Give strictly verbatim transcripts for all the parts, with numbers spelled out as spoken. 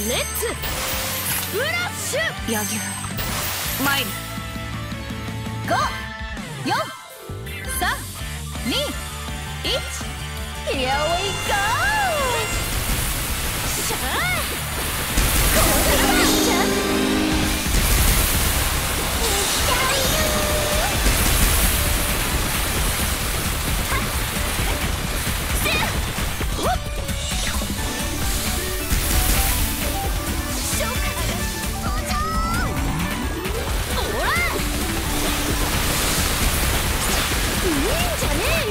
レッツスプラッシュ。 柳生参る。 ご、よん、さん、に、いち、Here we go。しゃあ、こうするわ。しゃあ、いきたいよ。はっ、せや、ほっ。いいんじゃねえよ。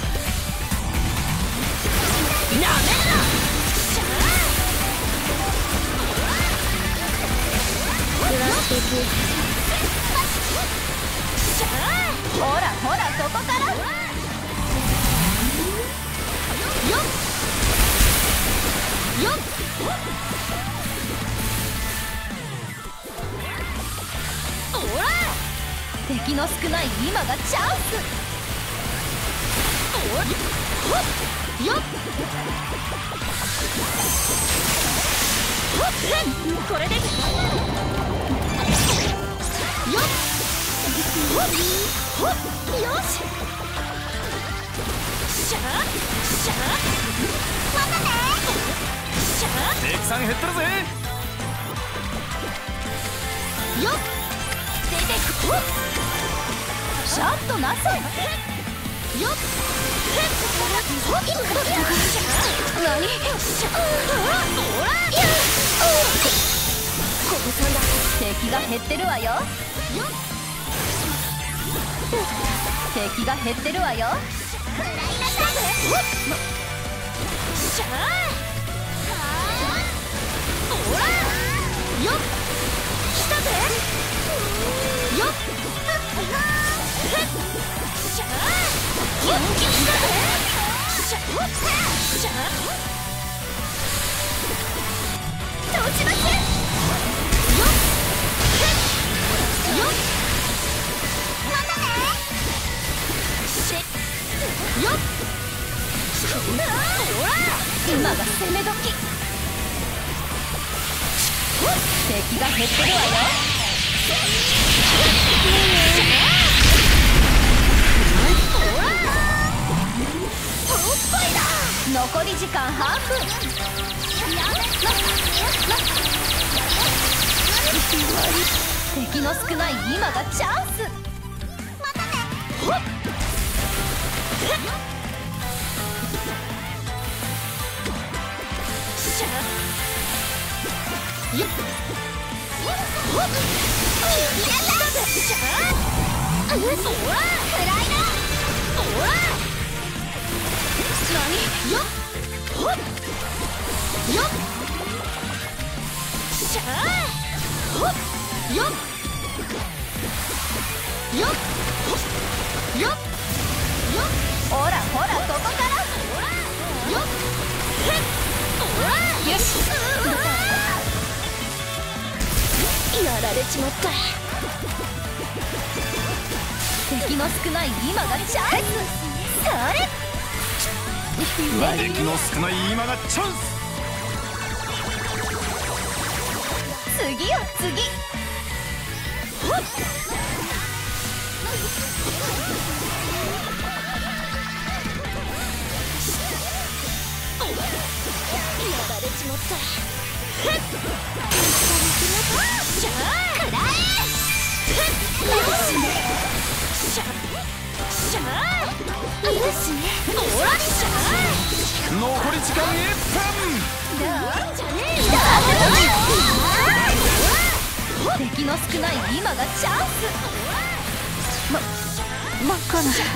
なめんな。しゃあ。 暮らしていく。 しゃあ。ほらほらここから。よっよっ。おら。敵の少ない今がチャンス。よっこれでよっよししゃあしゃあまたねしゃあ敵さん減ってるぜ。 よっ出てくちゃんとなさいよっ何敵が減ってるわよ。敵が減ってるわよ。しゃあおらよっ来たぜよっしゃあキュンキュンだぜしゃあしゃあどちませよっよっまたねしよっほら今が攻め時。敵が減ってるわよ。残り時間半分。敵の少ない今がチャンス。またね。ほっしゃよっほっしゃおらくらいなおら何よっほっよっしゃあほっよっよっよっよっほらほらここからよっよしやられちまった。敵の少ない今がチャンス。それ敵の少ない今がチャンス。 次よ次ほっやられちまった。ふっしゃあくらえよしねしゃしゃあよしねおらしゃ残り時間いっぷん。 敵の少ない今がチャンス。ま、真っ赤なしゃ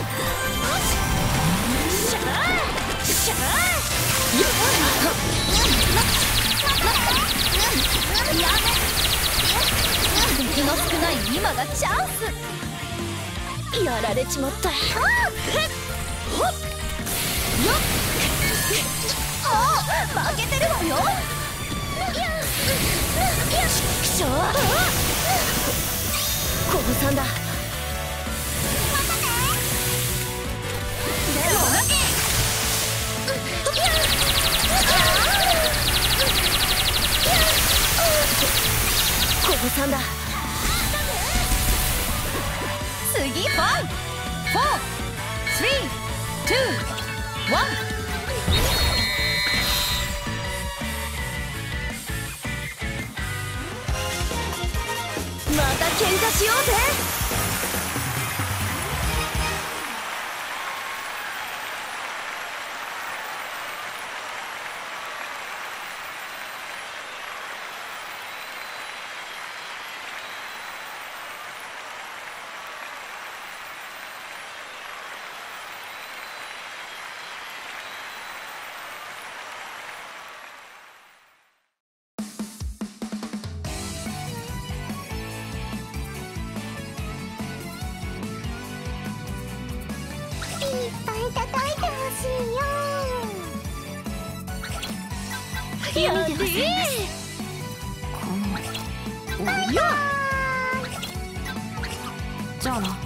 しゃよっ敵の少ない今がチャンス。やられちまった。ほっよっああ負けてるわよ。くしょうこぶさんだ。またねでもワン。また喧嘩しようぜ。 いっぱい叩いてほしいよ。 やでー。おや。 じゃあな。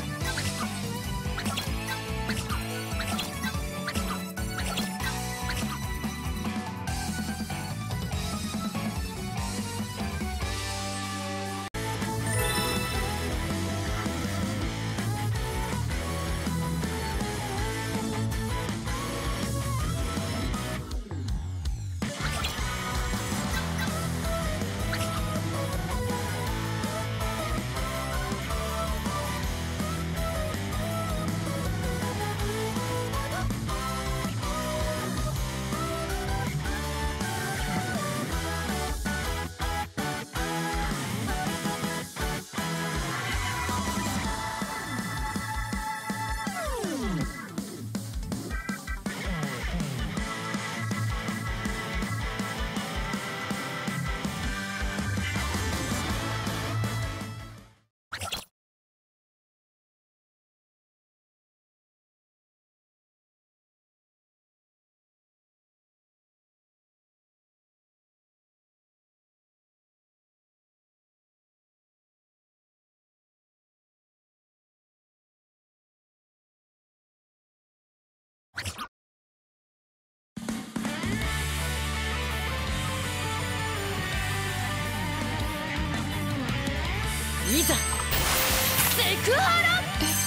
いざセクハラ。 えっ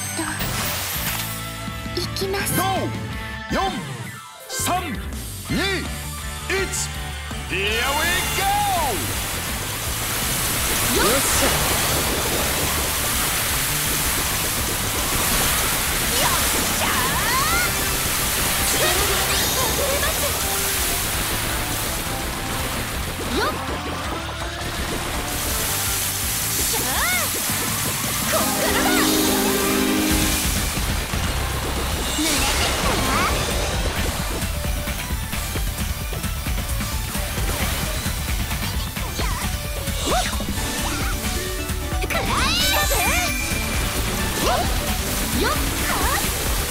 と行きます。 ご、よん、さん、に、いち、Here we go! よっしゃ。よっしゃー。力が溢れます。よっしゃー。こっからだ。濡れてきたわ。くらえだぜ。よっはっ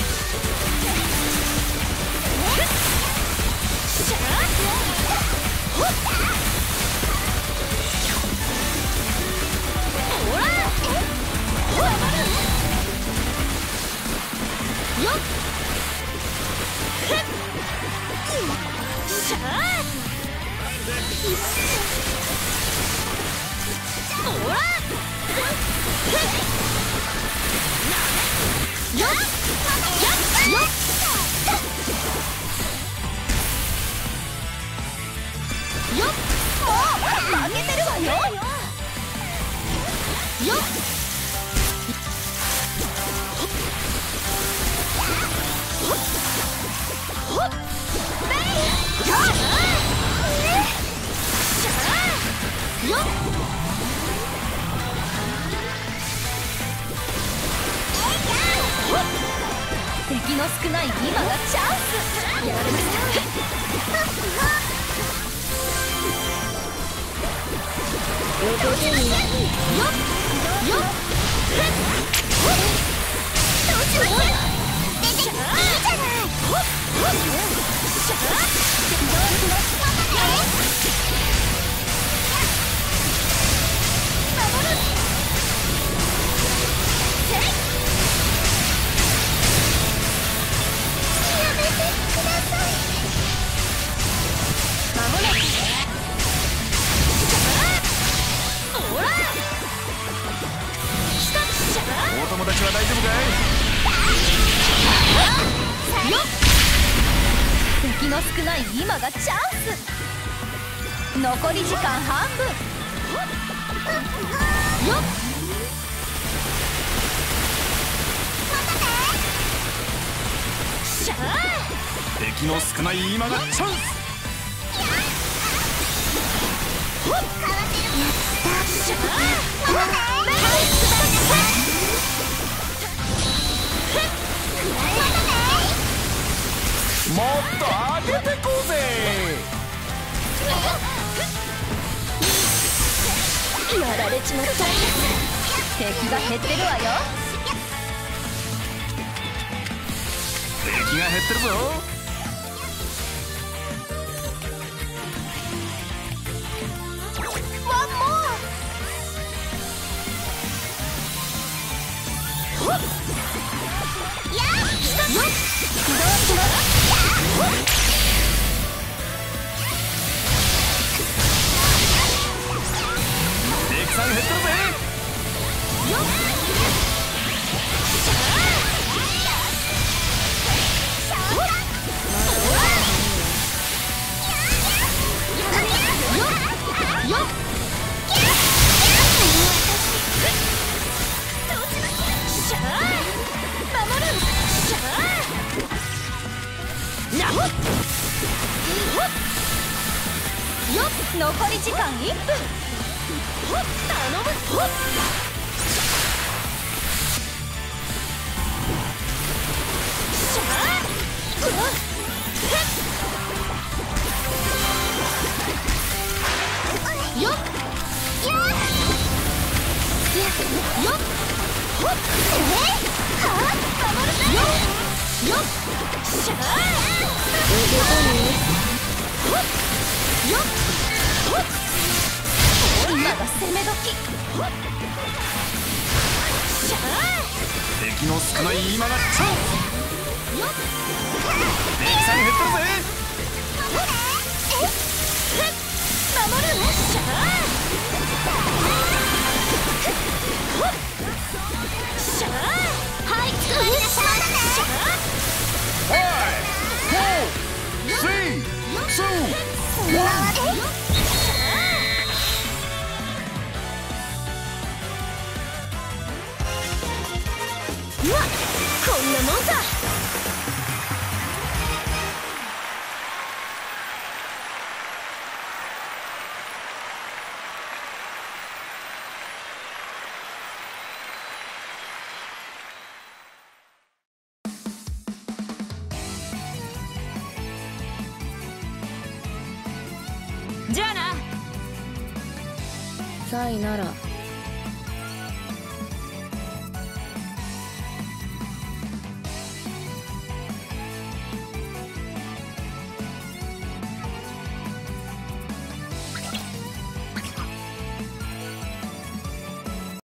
しゃー。ほっほらほらよっへっしゃー。ほらへっよっよっよっよっもう負けてるわよ。よっほっべいよっしゃーよっ敵の少ない今がチャンス。やられました。よっよっへっほっどうします。出てきていいじゃない。ほっほっしゃーどうします。守るせい。やめてください。まもなくほらしゃー。 お友達はの少ない今がチャンス。残り時間半分。よっ、しゃあ、 敵の少ない今がチャンス。 ほっ、やった、しゃあ、 もっと上げてこうぜ。 やられちまった。敵が減ってるわよ。 敵が減ってるぞ。 ワンモア。ほっ、やっ、よっ、どうします。 敵さん減ってるぜ。 よっ、よっ、しゃあ、守る、しゃあ、なほっ、ほっ、よっ、残り時間いっぷん。ほっ、頼む、ほっ、しゃあ、うわっ、へっ、よっ、よっ、ほっ、えい、はあ、守る、よっ、よっ、しゃあ、ほっ、よっ、ほっ、今が攻め時。ほっ、しゃあ、 敵の少ない今がチャンス。 よっ、 敵さん減ってるぜ。 えっ、へっ、守る、しゃあ、ほっ、しゃあ、はい、作りなさい、しゃあ、 ファイブ、フォー、スリー、ツー、ワン。 うわっ、こんなもんさ。 じゃあな。 さいなら。